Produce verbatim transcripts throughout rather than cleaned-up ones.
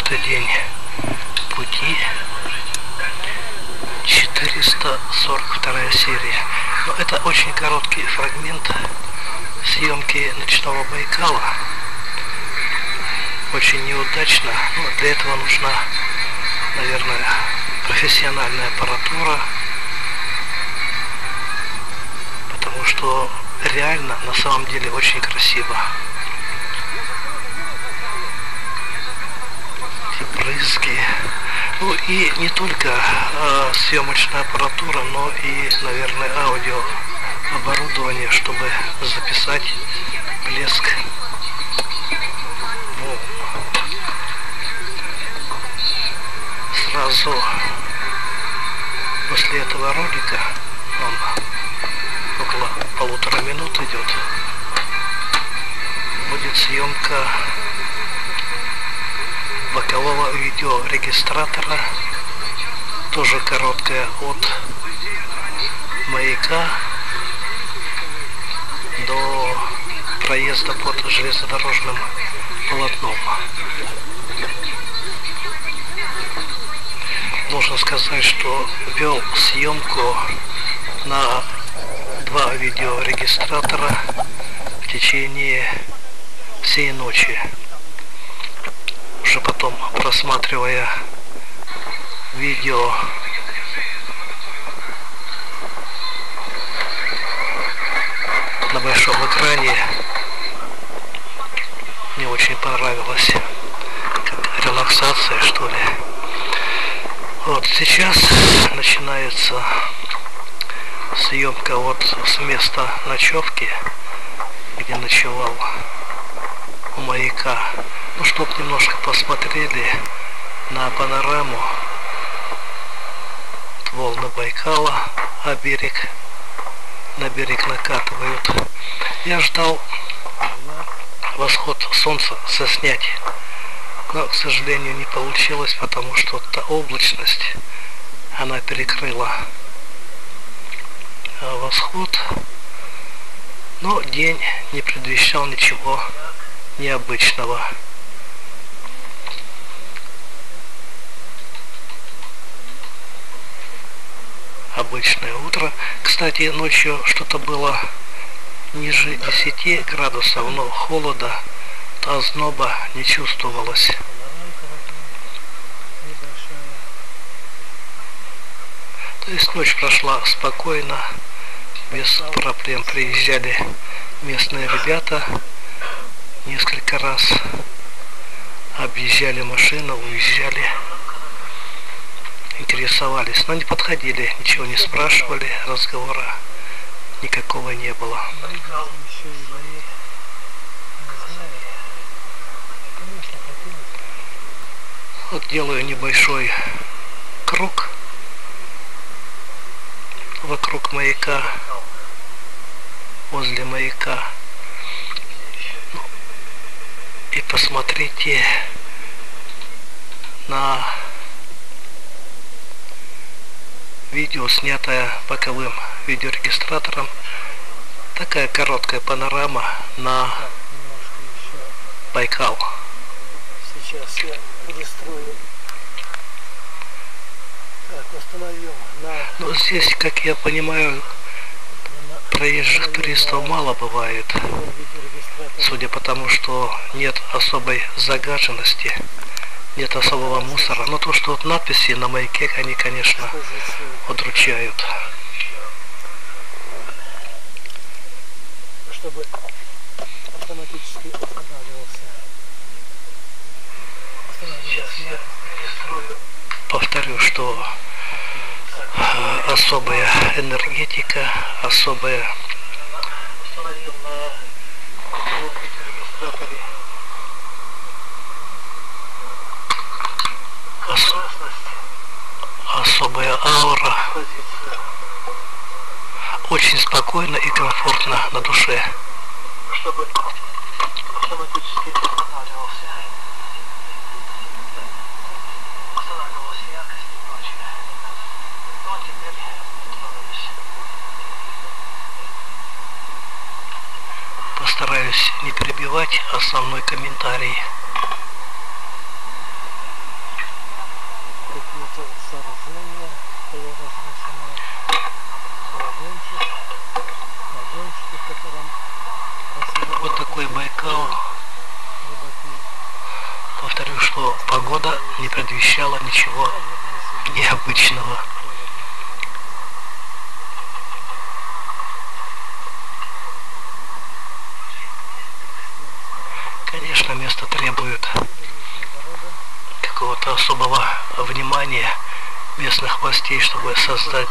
четвертый день пути, четыреста сорок вторая серия. Но это очень короткий фрагмент съемки ночного Байкала. Очень неудачно, но для этого нужна, наверное, профессиональная аппаратура, потому что реально на самом деле очень красиво. Эти брызги. Ну и не только э, съемочная аппаратура, но и, наверное, аудио оборудование, чтобы записать блеск волн. Сразу после этого ролика, он около полутора минут идет, будет съемка бокового видеорегистратора, тоже короткая, от маяка до проезда под железнодорожным полотном. Должен сказать, что вел съемку на два видеорегистратора в течение всей ночи. Уже потом, просматривая видео на большом экране, мне очень понравилось, как релаксация, что ли. Вот сейчас начинается съемка вот с места ночевки, где ночевал у маяка. Ну, чтоб немножко посмотрели на панораму, волны Байкала, а берег, на берег накатывают. Я ждал восход солнца заснять, но, к сожалению, не получилось, потому что та облачность, она перекрыла восход, но день не предвещал ничего необычного. Обычное утро. Кстати, ночью что-то было ниже десяти градусов, но холода, озноба не чувствовалось. То есть ночь прошла спокойно, без проблем. Приезжали местные ребята несколько раз, объезжали машину, уезжали, интересовались, но не подходили, ничего не спрашивали, разговора никакого не было. Вот делаю небольшой круг вокруг маяка, возле маяка. И посмотрите на видео, снятое боковым видеорегистратором. Такая короткая панорама на Байкал. Сейчас я перестрою. Так, установил на... Ну, здесь, как я понимаю, проезжих туристов мало бывает, судя по тому, что нет особой загаженности, нет особого мусора. Но то, что вот надписи на маяке, они, конечно, удручают. Чтобы автоматически останавливался. Сейчас я повторю, что особая энергетика, особая ос, особая аура, очень спокойно и комфортно на душе. Чтобы автоматически останавливался. Постараюсь не перебивать основной комментарий. это сооружение полуразрушенное, вагончик, вагончик, в котором Вот такой Байкал. рыбаки. Повторю, что погода не предвещала ничего необычного. Конечно, место требует какого-то особого внимания местных властей, чтобы создать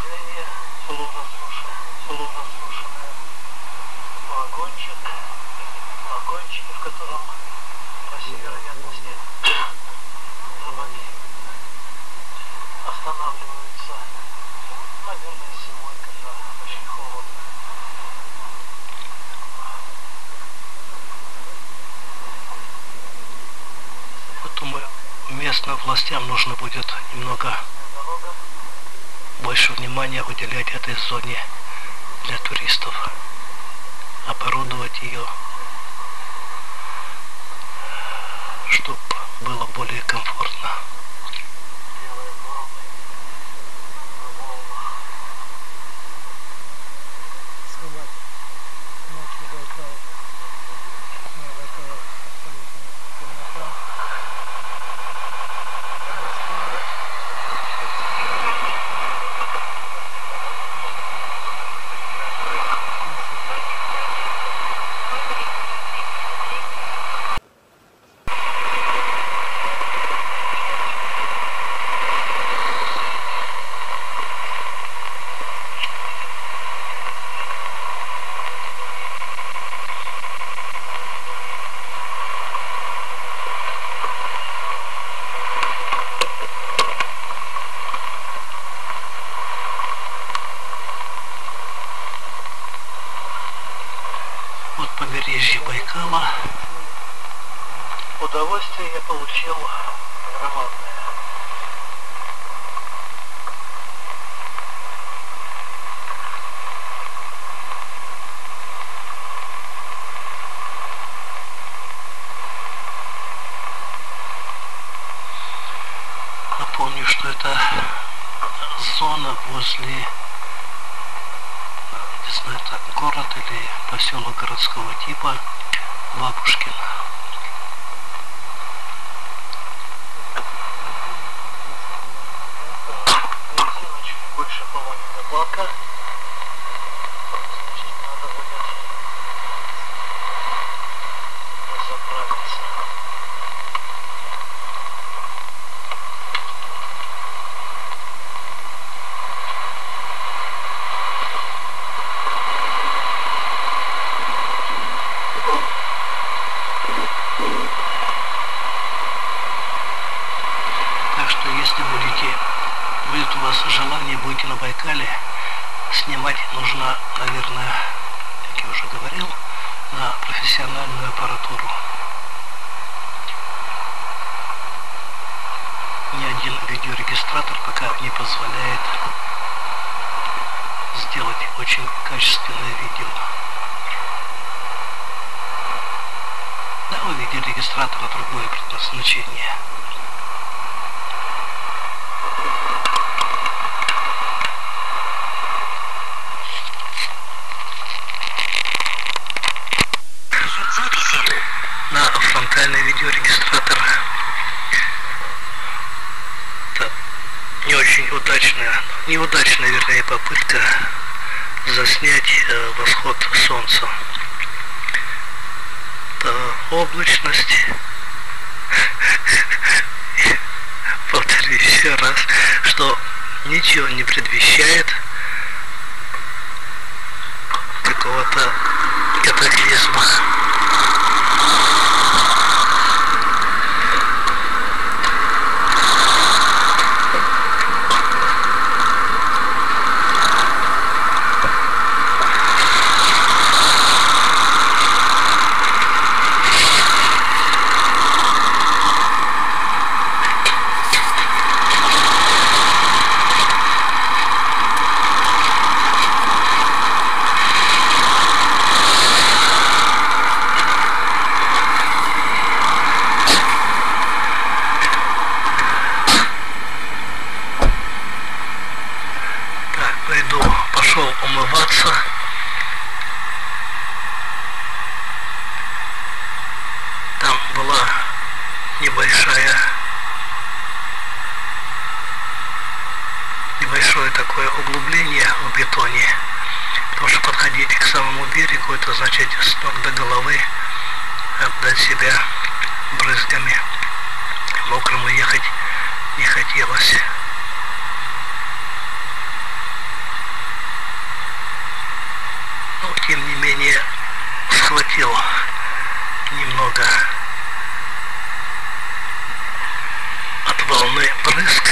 вагончик, вагончик, в котором, по всей вероятности, рыбаки останавливаются, наверное, зимой, когда очень холодно. Поэтому местным властям нужно будет немного больше внимания уделять этой зоне для туристов, оборудовать ее, чтобы было более комфортно. Снимать ночью Байкал. На Байкале абсолютно темнота. Вот побережье Байкала. Удовольствие я получил громадное. Напомню, что это зона возле, не знаю, так, город или поселок городского типа Бабушкин. Бензина чуть больше половины бака. Значит, надо будет заправиться. Так что если будете, будет у вас желание, будете на Байкале, снимать нужно, наверное, как я уже говорил, на профессиональную аппаратуру. Ни один видеорегистратор пока не позволяет сделать очень качественное видео. Да, у видеорегистратора другое предназначение. На фронтальный видеорегистратор это не очень удачная, неудачная, вернее, попытка заснять э, восход солнца. Это облачность. Повторю еще раз, что ничего не предвещает какого-то катаклизма. небольшое такое углубление в бетоне. Потому что подходить к самому берегу, это значит с ног до головы обдать себя брызгами. Мокрому ехать не хотелось. Но тем не менее схватил немного от волны брызг.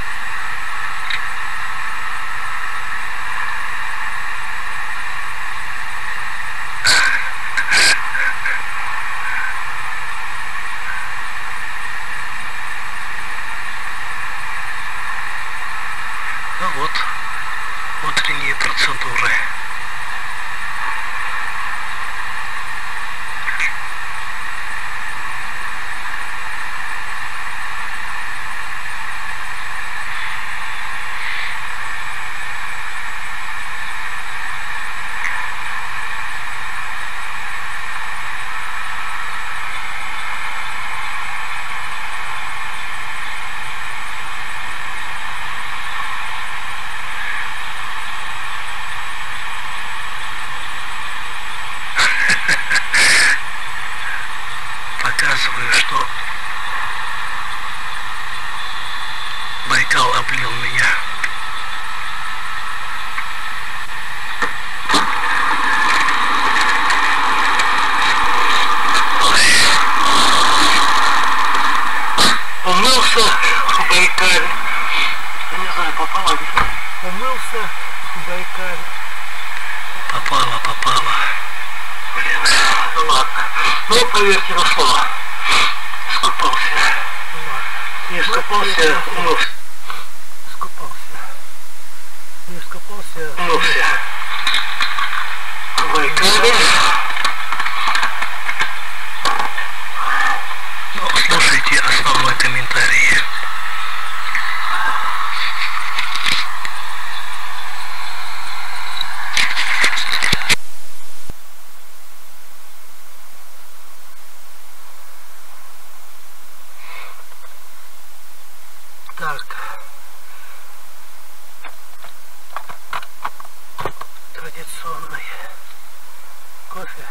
Ну вот, утренние процедуры. Показываю, что Байкал облил меня. Умылся в Байкале. Я не знаю, попало ли. Умылся в Байкале. Попало, попало. Блин, ну ладно. Ну, поверьте на слово. Искупался. Не искупался, умылся. Искупался. Не искупался. Умылся. В Байкале. Ну, слушайте основной комментарий. Так. Традиционный кофе.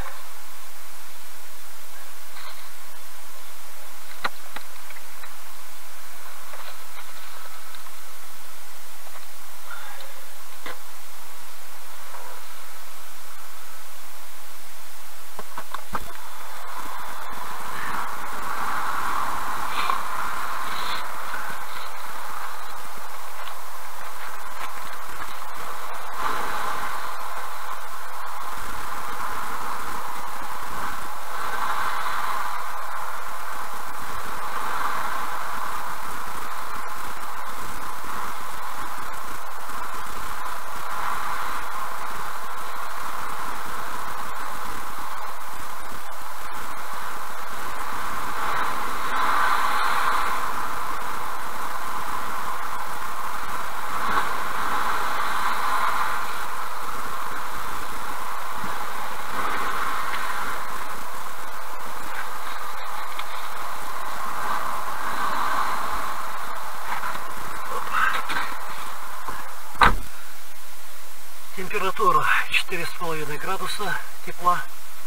Температура четыре с половиной градуса тепла.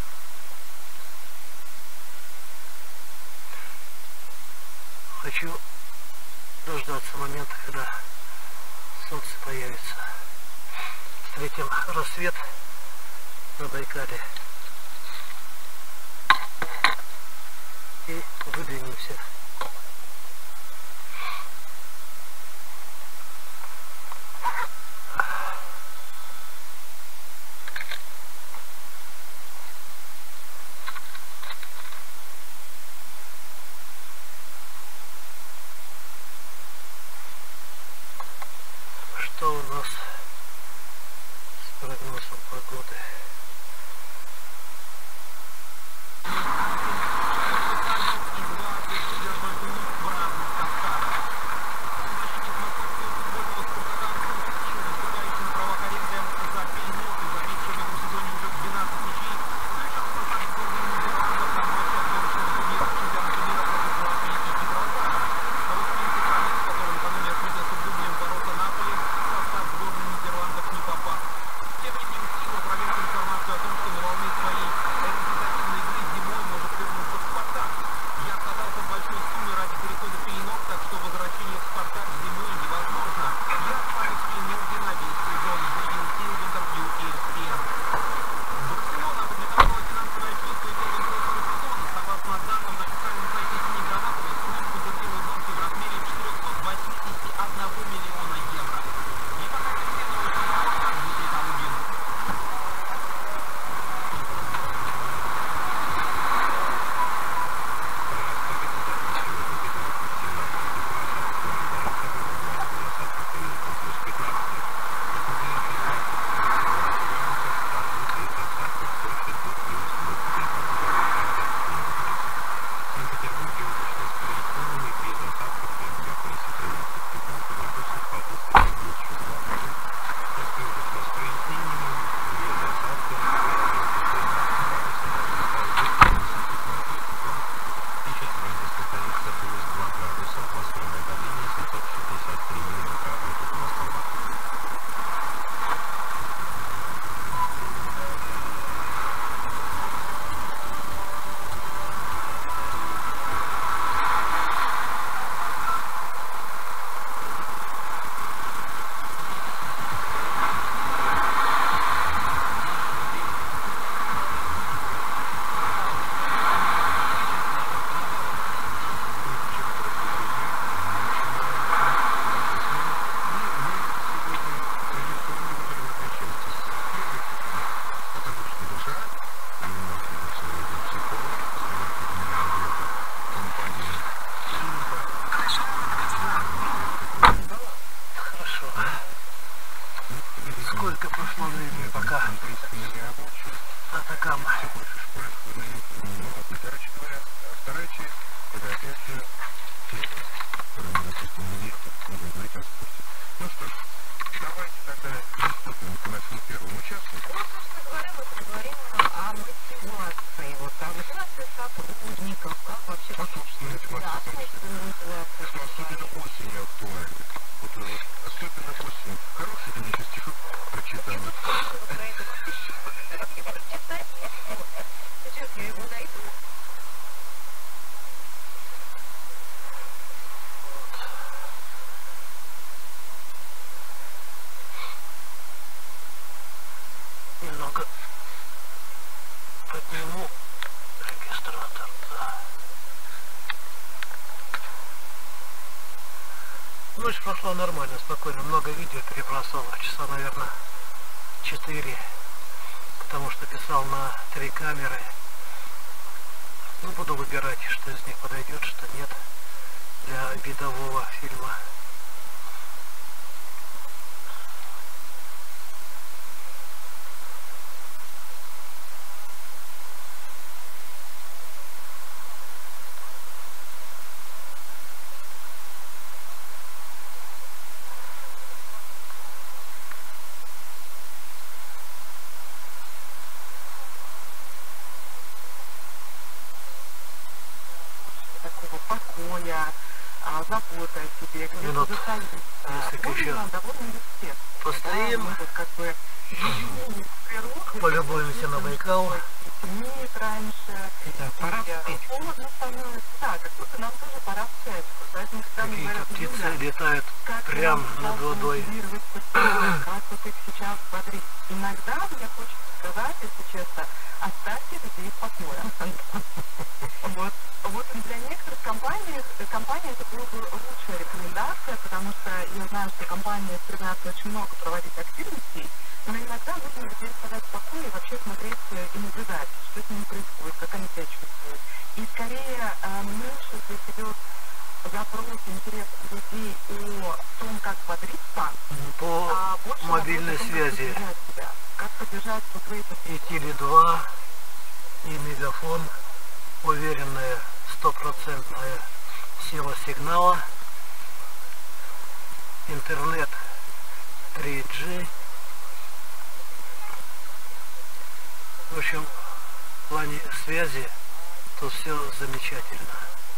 Хочу дождаться момента, когда солнце появится. Встретим рассвет на Байкале и выдвинемся. Что у нас с прогнозом погоды? Сколько прошло времени, пока Атакама. Вторая часть, это опять же тема, допустим, не будем говорить о спорте. Ну что ж, давайте тогда приступим к нашему первому участнику. Собственно говоря, мы поговорим о мотивации. Вот о мотивации сотрудников, как вообще... А, собственно, мотивация. Особенно осенью актуальна. Вот, особенно осенью. Хороший Денис стихов прочитал. Сейчас я его найду. Немного подниму регистратор. Да. Ночь прошла нормально, спокойно. Много видео перебросал. Часа, наверное, четыре. Потому что писал на три камеры. Ну, буду выбирать, что из них подойдет, что нет для видового фильма. Такого покоя, заботы о себе, где Минут несколько еще постоим, полюбуемся на Байкал. Темнеет раньше, пора холодно становится, да, как будто нам тоже пора в чайку. Поэтому, Какие-то птицы летают прямо над водой. Как вот их сейчас бодрить. Иногда мне хочется сказать, если честно, оставьте людей в покое. Вот, вот для некоторых компаний, компаний это была бы лучшая рекомендация, потому что я знаю, что компании стремятся очень много проводить активностей, но иногда нужно людей оставлять в покое и вообще смотреть и наблюдать, что с ними происходит, как они себя чувствуют. И скорее меньше здесь идет запрос, интерес людей о том, как бодриться, По а больше мобильной вопрос о том, связи как поддержать себя, как поддержать вот в этой и Теле два, и Мегафон, уверенная стопроцентная сила сигнала, интернет три джи. В общем, в плане связи тут все замечательно.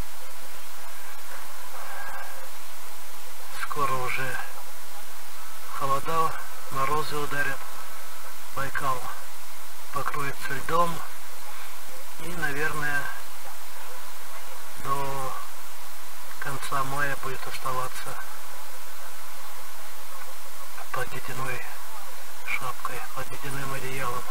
Скоро уже холода, морозы ударят, Байкал покроется льдом, и, наверное, до конца мая будет оставаться под ледяной шапкой, под ледяным одеялом.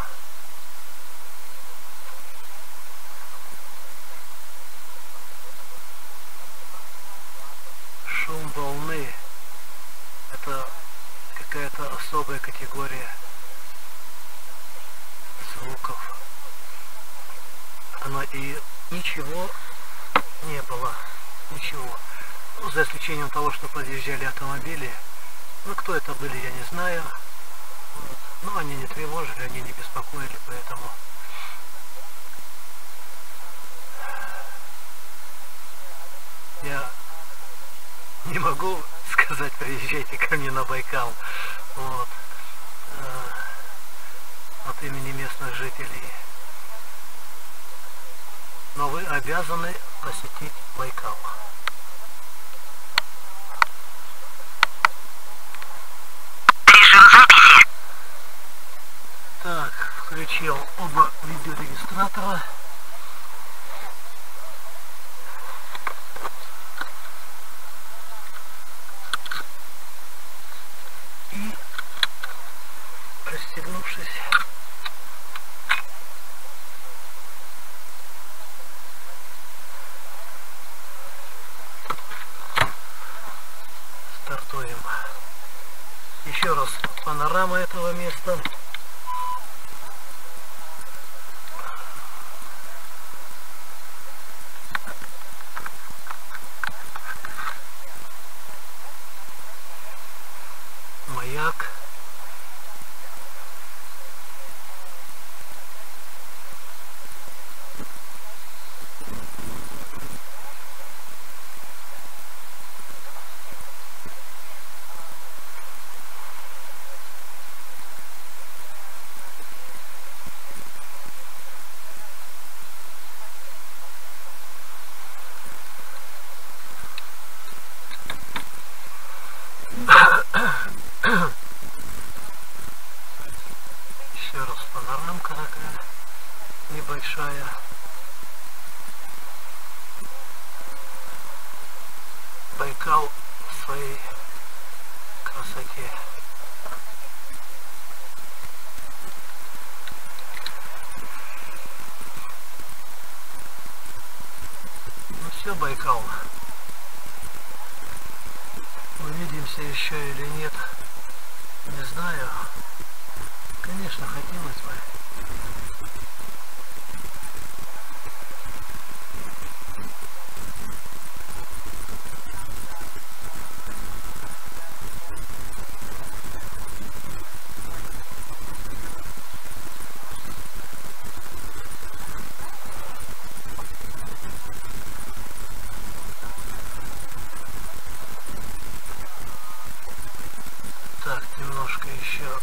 Шум волны — это какая-то особая категория звуков. Она и ничего не было, ничего. Ну, за исключением того, что подъезжали автомобили. Ну, кто это были, я не знаю. Вот. Но они не тревожили, они не беспокоили, поэтому... Я не могу сказать, приезжайте ко мне на Байкал. Вот. От имени местных жителей. Но вы обязаны посетить Байкал. Так, включил оба видеорегистратора. И, расстегнувшись, стартуем. Еще раз панорама этого места. Маяк. большая. Байкал в своей красоте. Ну все, Байкал. Увидимся еще или нет, не знаю. Конечно, хотелось бы. Так, немножко еще.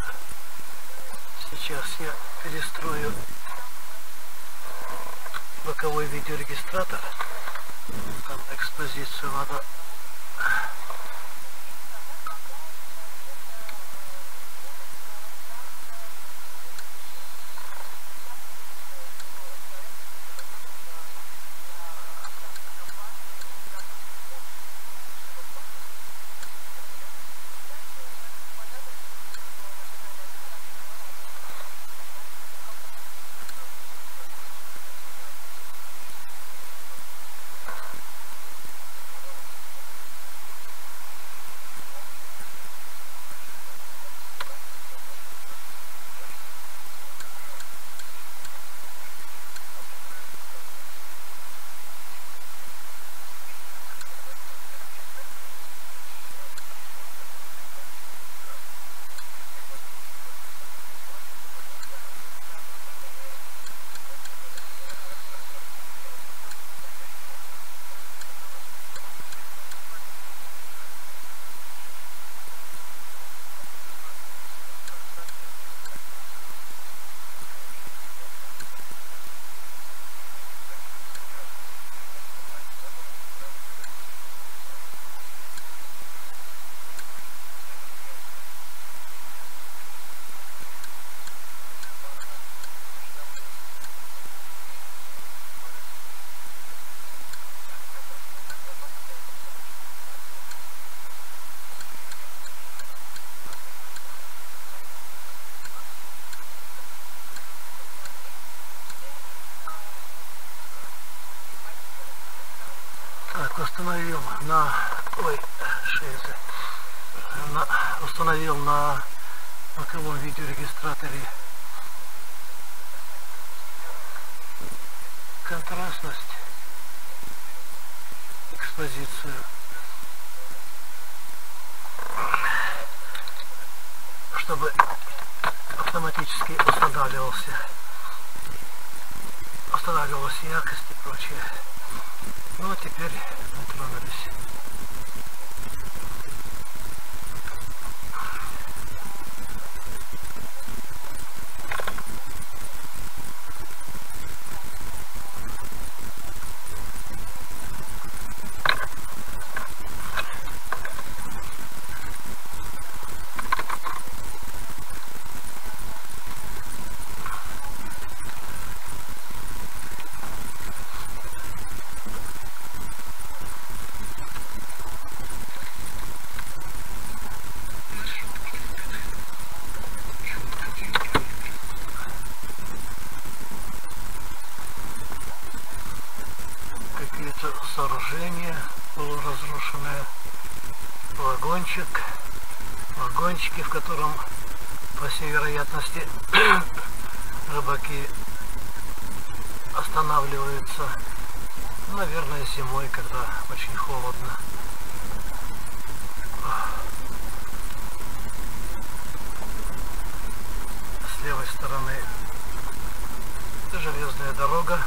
Сейчас я перестрою боковой видеорегистратор. Там экспозицию надо. Установил на ой шизы на, установил на боковом видеорегистраторе контрастность, экспозицию, чтобы автоматически устанавливался устанавливалась яркость и прочее. Ну а теперь мы тронулись. Сооружение полуразрушенное, вагончик, вагончики, в котором, по всей вероятности, рыбаки останавливаются, наверное, зимой, когда очень холодно. С левой стороны железная дорога.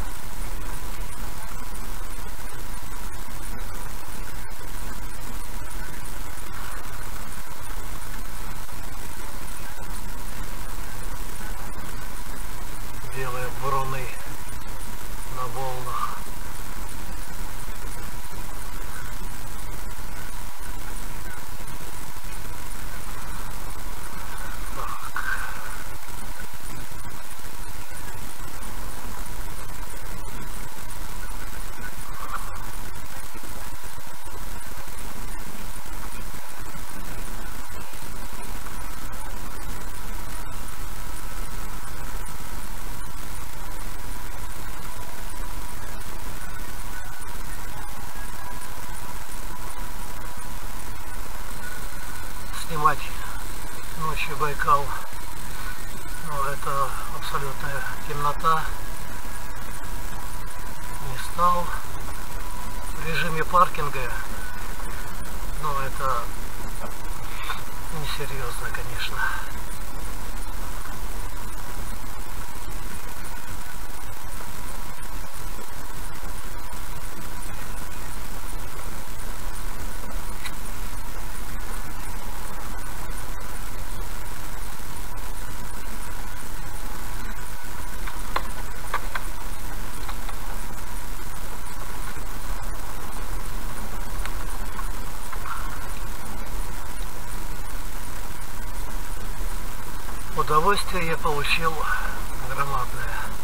Белые буруны на волнах. снимать ночью Байкал, но это абсолютная темнота. Не стал. В режиме паркинга, но это несерьезно, конечно. Удовольствие я получил громадное.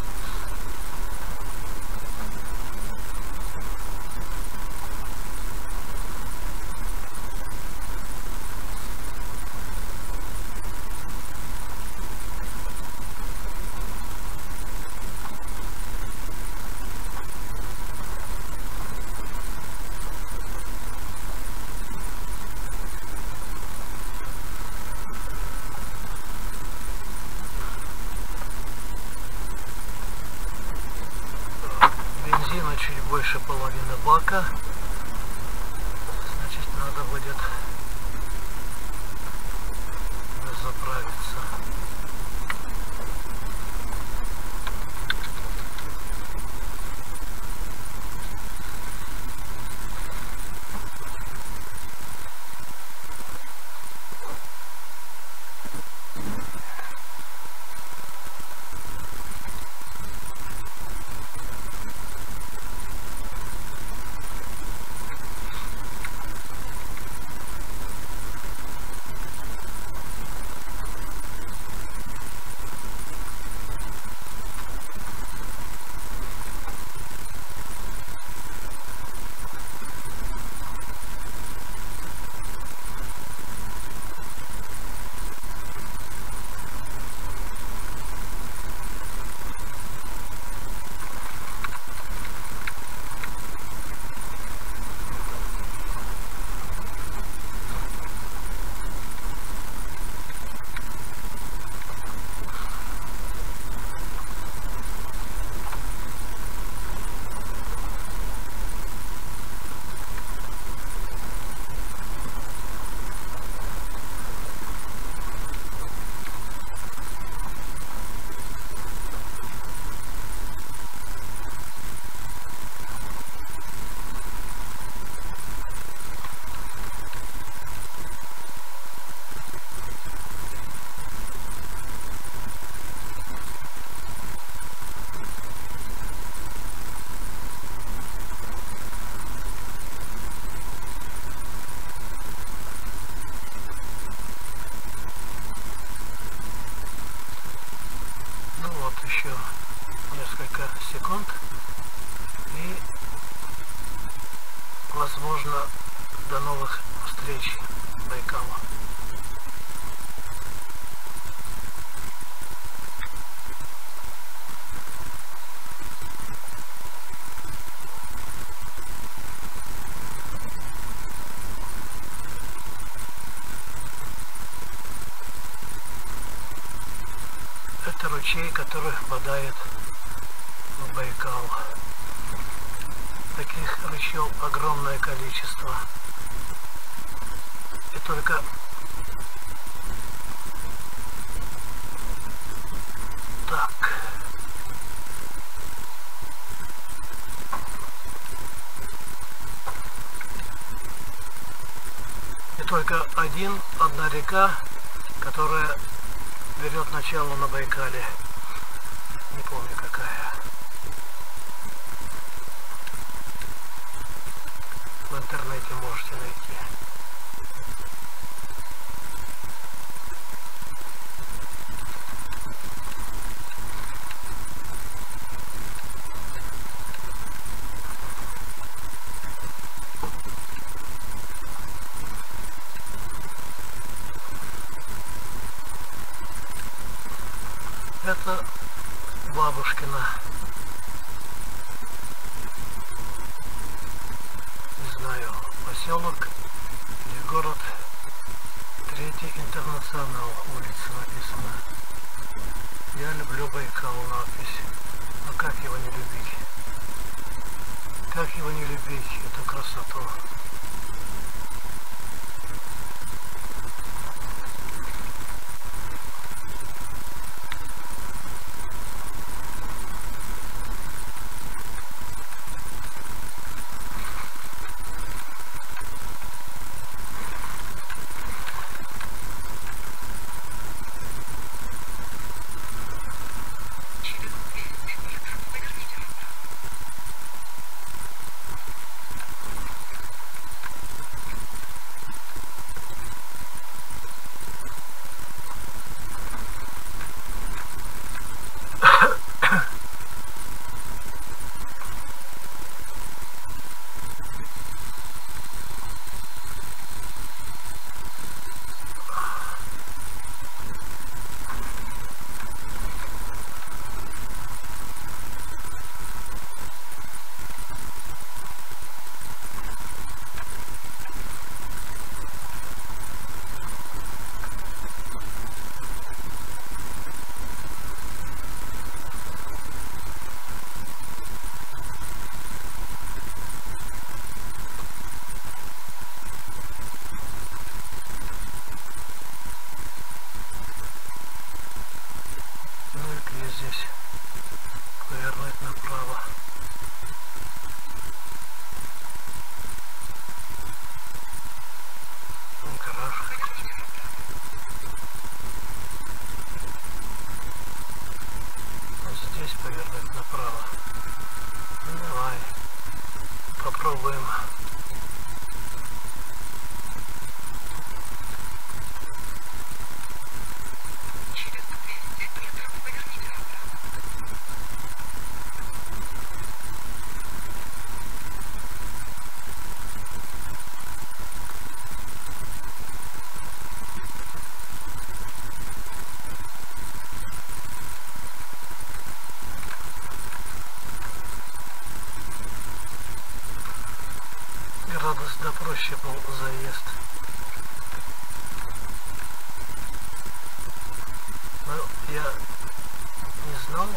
Чуть больше половины бака, значит, надо будет заправиться. Еще несколько секунд и, возможно, до новых встреч Байкала. Это ручей, который впадает в Байкал. Таких ручьев огромное количество. И только так. И только один, одна река, которая берет начало на Байкале. Не помню какая. В интернете можете найти. Это Бабушкина. Не знаю, поселок или город. Третий. Интернационал, улица написана. Я люблю Байкал, надпись. Но как его не любить? Как его не любить, эту красоту? Здесь повернуть направо. Гараж. Вот здесь повернуть направо. Ну, давай попробуем. Гораздо проще был заезд. Но я не знал,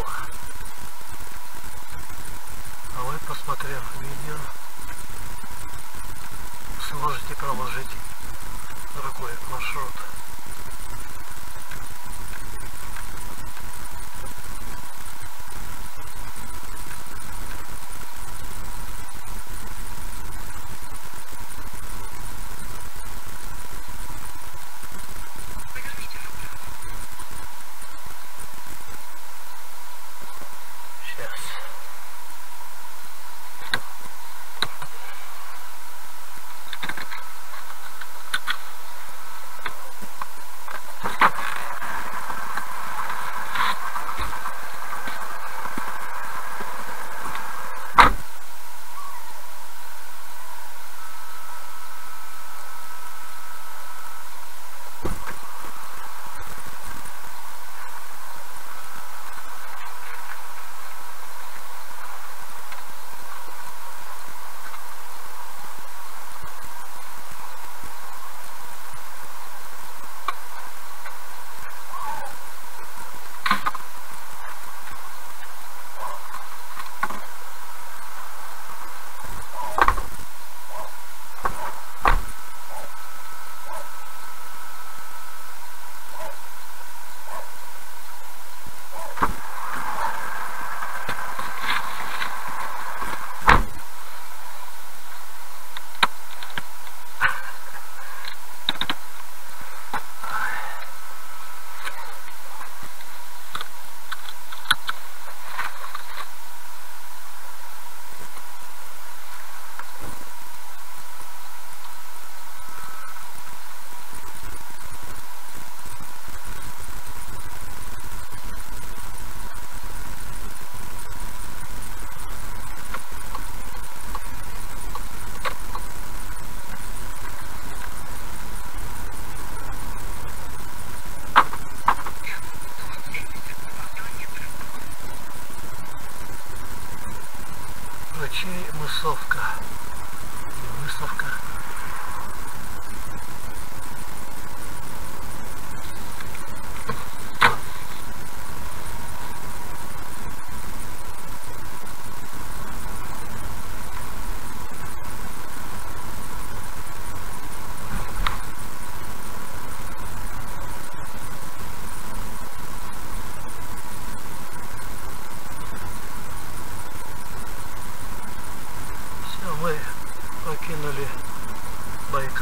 а вы, посмотрев видео, сможете проложить другой маршрут.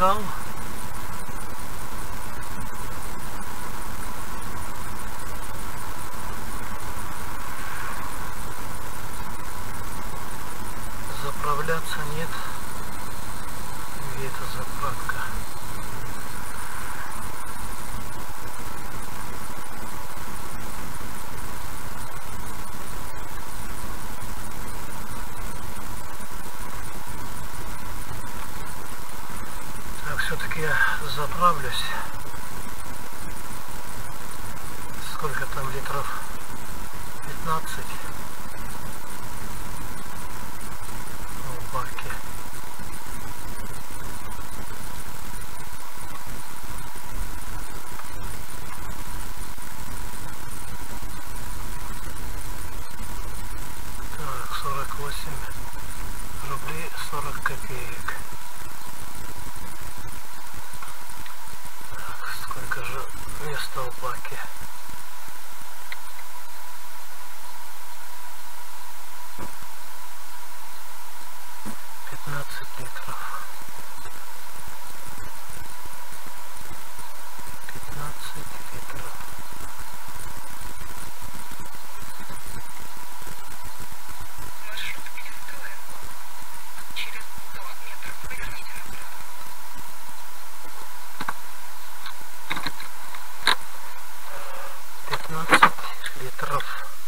бокал. Заправляться нет. Где эта заправка? Так, все-таки я заправлюсь. Сколько там литров? пятнадцать. В баке. Так, сорок восемь рублей сорок копеек. Так, сколько же места в баке? пятнадцать литров. пятнадцать литров. Маршрут перестроен. Через сорок метров поверните направо. пятнадцать литров.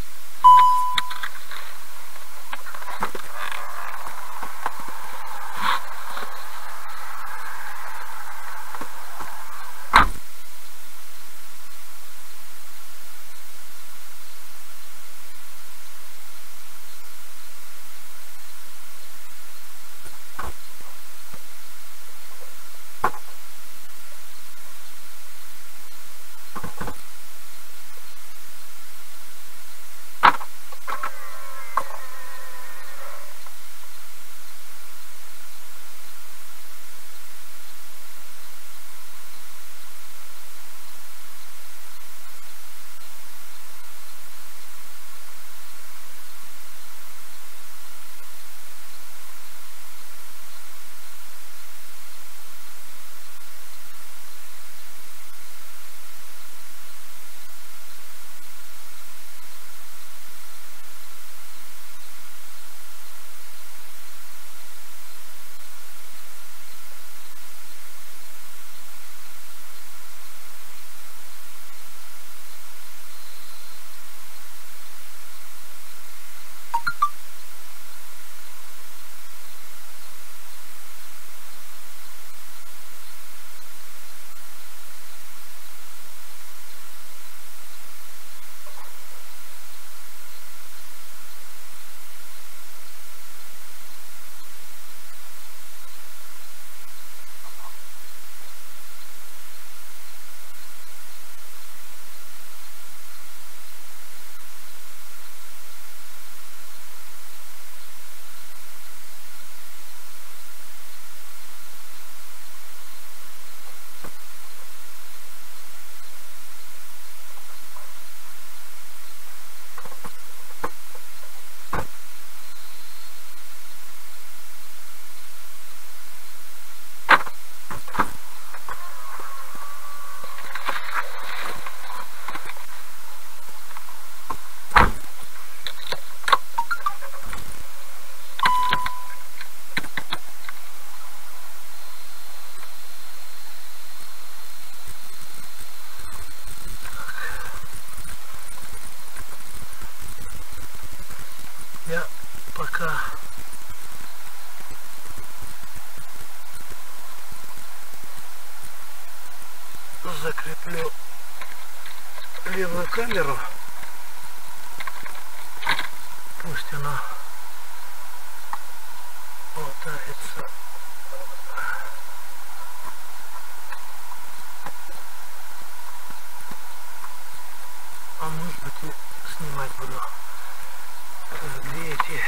Я пока закреплю левую камеру, пусть она болтается. А может быть и снимать буду. Где эти?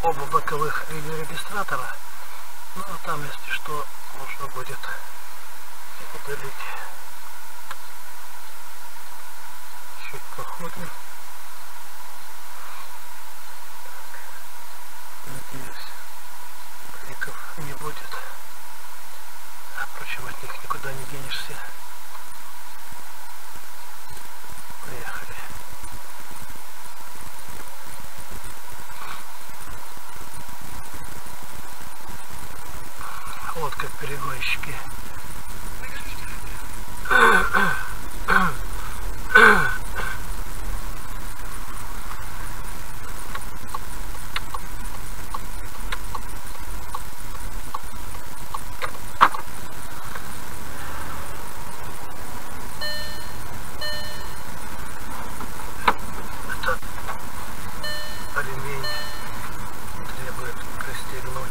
оба боковых видеорегистратора. Ну а там, если что, можно будет удалить. Чуть походим. Надеюсь, криков не будет. Впрочем, от них никуда не денешься. Поехали. Вот как перегонщики. Это ремень требует пристегнуть.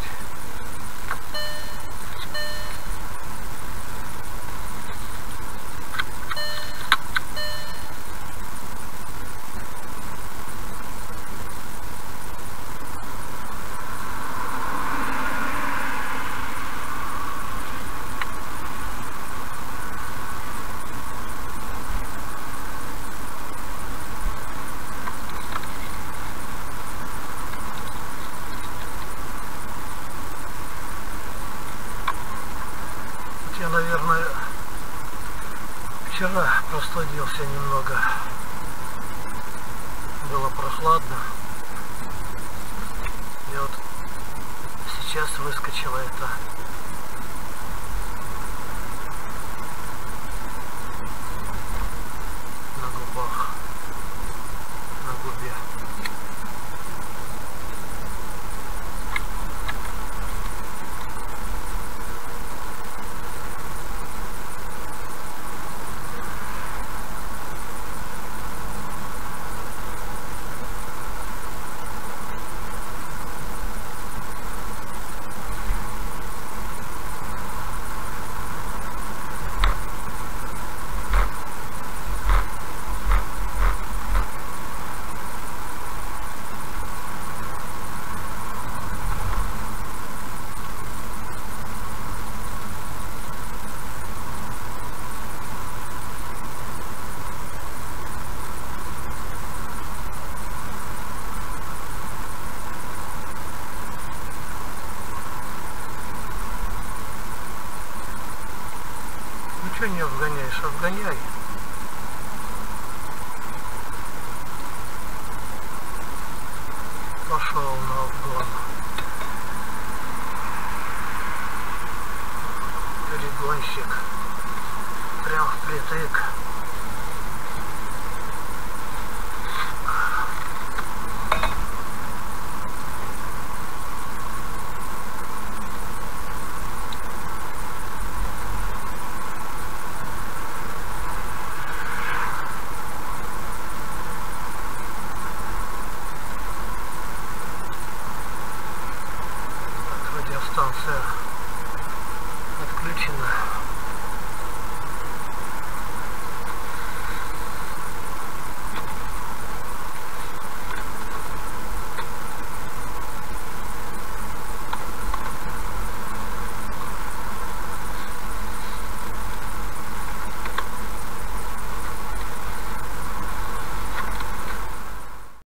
Я, наверное, вчера простудился немного. Было прохладно. И вот сейчас выскочила это на губах, на губе. Чего не обгоняешь? Обгоняй. Пошел на